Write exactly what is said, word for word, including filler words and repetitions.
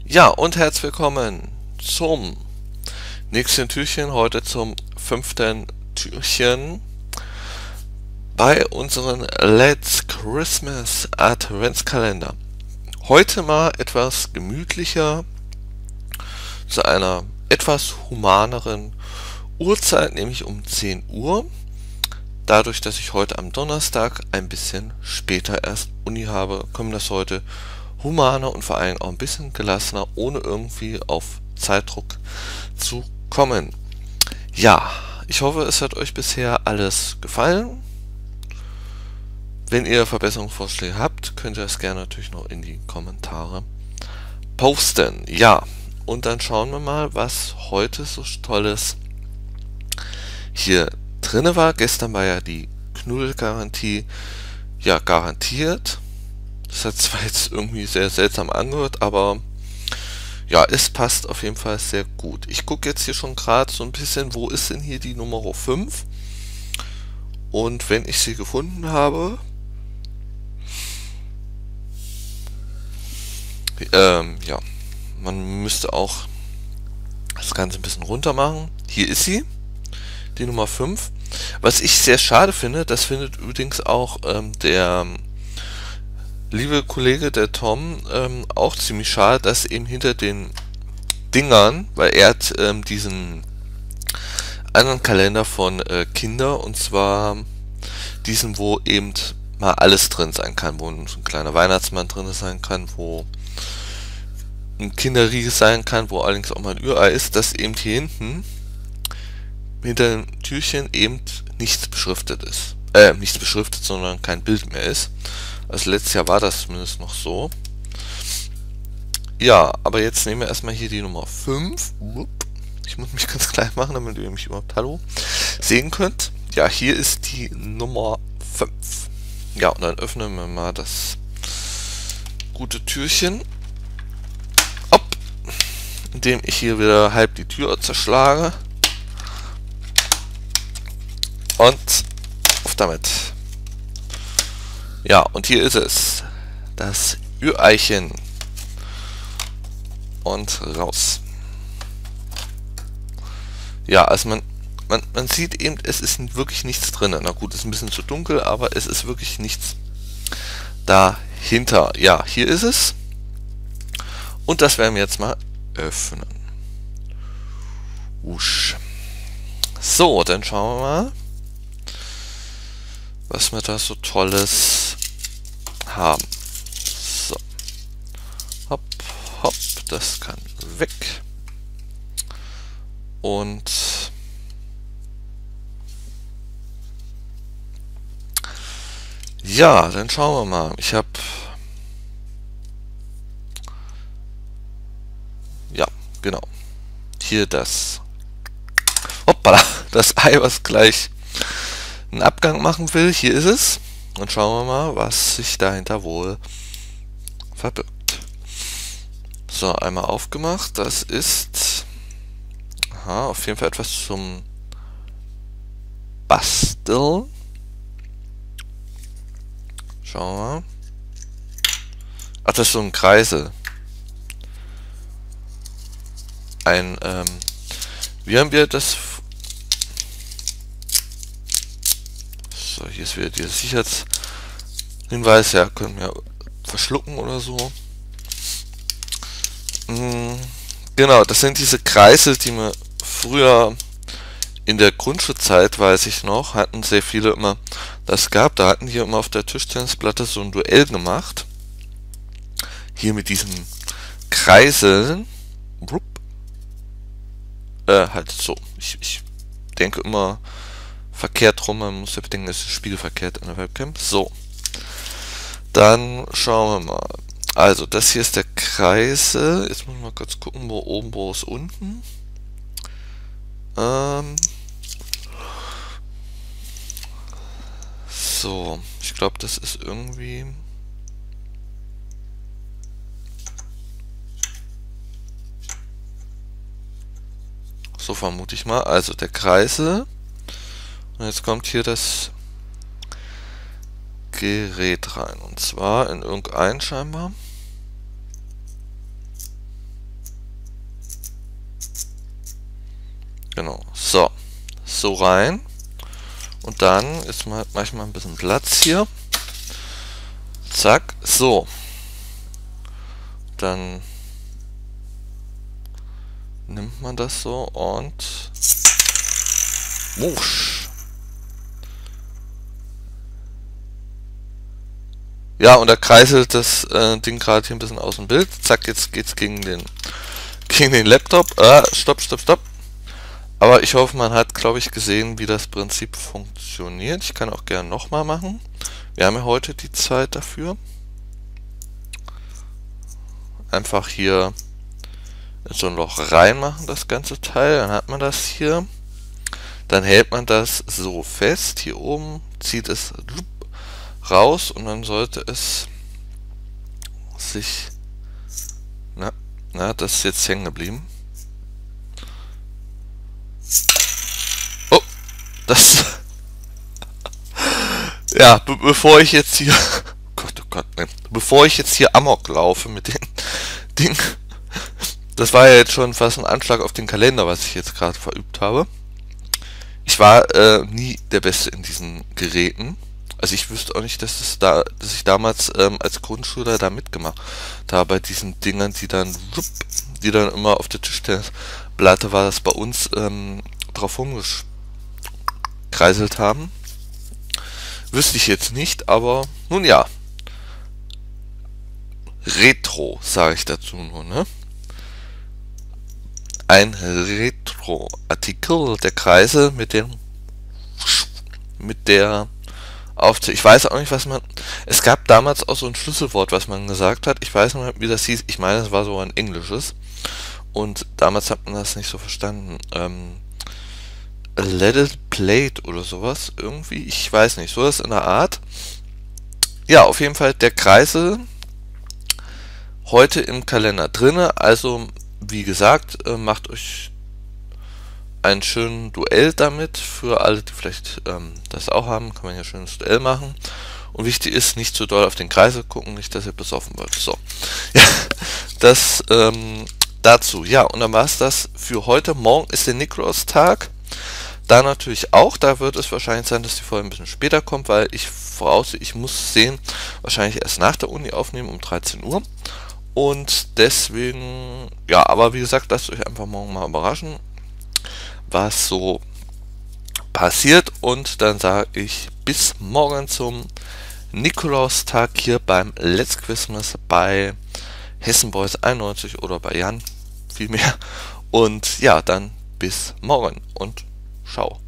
Ja, und herzlich willkommen zum nächsten Türchen, heute zum fünften Türchen bei unseren Let's Christmas Adventskalender. Heute mal etwas gemütlicher, zu einer etwas humaneren Uhrzeit, nämlich um zehn Uhr. Dadurch, dass ich heute am Donnerstag ein bisschen später erst Uni habe, kommt das heute humaner und vor allem auch ein bisschen gelassener, ohne irgendwie auf Zeitdruck zu kommen. Ja, ich hoffe, es hat euch bisher alles gefallen. Wenn ihr Verbesserungsvorschläge habt, könnt ihr es gerne natürlich noch in die Kommentare posten. Ja, und dann schauen wir mal, was heute so Tolles hier drinne war. Gestern war ja die Knuddelgarantie ja garantiert. Das hat zwar jetzt irgendwie sehr seltsam angehört, aber ja, es passt auf jeden Fall sehr gut. Ich gucke jetzt hier schon gerade so ein bisschen, wo ist denn hier die Nummer fünf? Und wenn ich sie gefunden habe, ähm, ja, man müsste auch das Ganze ein bisschen runter machen. Hier ist sie, die Nummer fünf. Was ich sehr schade finde, das findet übrigens auch ähm, der liebe Kollege, der Tom, ähm, auch ziemlich schade, dass eben hinter den Dingern, weil er hat ähm, diesen anderen Kalender von äh, Kinder, und zwar diesen, wo eben mal alles drin sein kann, wo ein, so ein kleiner Weihnachtsmann drin sein kann, wo ein Kinderriegel sein kann, wo allerdings auch mal ein Ürei ist, dass eben hier hinten hinter dem Türchen eben nichts beschriftet ist. Äh, nichts beschriftet, sondern kein Bild mehr ist. Also letztes Jahr war das zumindest noch so. Ja, aber jetzt nehmen wir erstmal hier die Nummer fünf. Ich muss mich ganz klein machen, damit ihr mich überhaupt Hallo sehen könnt. Ja, hier ist die Nummer fünf. Ja, und dann öffnen wir mal das gute Türchen. Hopp, indem ich hier wieder halb die Tür zerschlage. Und auf damit. Ja, und hier ist es. Das Üreichen. Und raus. Ja, also man, man, man sieht eben, es ist wirklich nichts drin. Na gut, ist ein bisschen zu dunkel, aber es ist wirklich nichts dahinter. Ja, hier ist es. Und das werden wir jetzt mal öffnen. Usch. So, dann schauen wir mal, was wir da so Tolles haben. So. Hopp, hopp, das kann weg. Und ja, dann schauen wir mal. Ich habe ja, genau. Hier das hoppala, das Ei, was gleich einen Abgang machen will. Hier ist es. Und schauen wir mal, was sich dahinter wohl verbirgt. So, einmal aufgemacht. Das ist aha, auf jeden Fall etwas zum Basteln. Schauen wir mal. Ach, das ist so ein Kreisel. Ein, ähm, wie haben wir das? So, hier ist wieder dieser Sicherheitshinweis. Ja, können wir verschlucken oder so. Mhm, genau, das sind diese Kreisel, die man früher in der Grundschulzeit, weiß ich noch, hatten sehr viele immer das gehabt. Da hatten die immer auf der Tischtennisplatte so ein Duell gemacht. Hier mit diesen Kreiseln. Äh, halt so. Ich, ich denke immer verkehrt rum. Man muss ja bedenken, es ist spiegelverkehrt in der Webcam. So. Dann schauen wir mal. Also, das hier ist der Kreisel. Jetzt muss ich mal kurz gucken, wo oben, wo ist unten. Ähm. So, ich glaube, das ist irgendwie... So vermute ich mal. Also der Kreisel. Und jetzt kommt hier das Gerät rein. Und zwar in irgendein scheinbar. Genau. So. So rein. Und dann ist mal manchmal ein bisschen Platz hier. Zack. So. Dann nimmt man das so und wusch. Ja, und da kreiselt das äh, Ding gerade hier ein bisschen aus dem Bild. Zack, jetzt geht's gegen den gegen den Laptop. Ah, stopp, stopp, stopp. Aber ich hoffe, man hat, glaube ich, gesehen, wie das Prinzip funktioniert. Ich kann auch gerne nochmal machen. Wir haben ja heute die Zeit dafür. Einfach hier in so ein Loch reinmachen, das ganze Teil. Dann hat man das hier. Dann hält man das so fest hier oben, zieht es raus und dann sollte es sich... Na, na, das ist jetzt hängen geblieben. Oh, das... Ja, be bevor ich jetzt hier... Oh Gott, oh Gott, ne. Bevor ich jetzt hier Amok laufe mit den Dingen... Das war ja jetzt schon fast ein Anschlag auf den Kalender, was ich jetzt gerade verübt habe. Ich war äh, nie der Beste in diesen Geräten. Also ich wüsste auch nicht, dass, es da, dass ich damals ähm, als Grundschüler da mitgemacht habe, bei diesen Dingern, die dann, die dann immer auf der Tischtennisplatte war, das bei uns ähm, drauf rumgekreiselt haben. Wüsste ich jetzt nicht, aber nun ja. Retro, sage ich dazu nur, ne? Ein Retro-Artikel der Kreise mit dem mit der Aufzählung. Ich weiß auch nicht, was man... Es gab damals auch so ein Schlüsselwort, was man gesagt hat. Ich weiß nicht, wie das hieß. Ich meine, es war so ein englisches. Und damals hat man das nicht so verstanden. Ähm, a little plate oder sowas. Irgendwie. Ich weiß nicht. So ist in der Art. Ja, auf jeden Fall der Kreisel heute im Kalender drinne. Also, wie gesagt, äh, macht euch einen schönen Duell damit. Für alle, die vielleicht ähm, das auch haben, kann man ja ein schönes Duell machen. Und wichtig ist, nicht zu doll auf den Kreisel gucken, nicht, dass ihr besoffen wird. So, ja, das ähm, dazu. Ja, und dann war es das für heute. Morgen ist der Nikolaustag. Da natürlich auch. Da wird es wahrscheinlich sein, dass die Folge ein bisschen später kommt, weil ich voraussehe, ich muss sehen, wahrscheinlich erst nach der Uni aufnehmen um dreizehn Uhr. Und deswegen, ja, aber wie gesagt, lasst euch einfach morgen mal überraschen, was so passiert. Und dann sage ich bis morgen zum Nikolaustag hier beim Let's Christmas bei Hessen Boys einundneunzig oder bei Jan vielmehr. Und ja, dann bis morgen und ciao.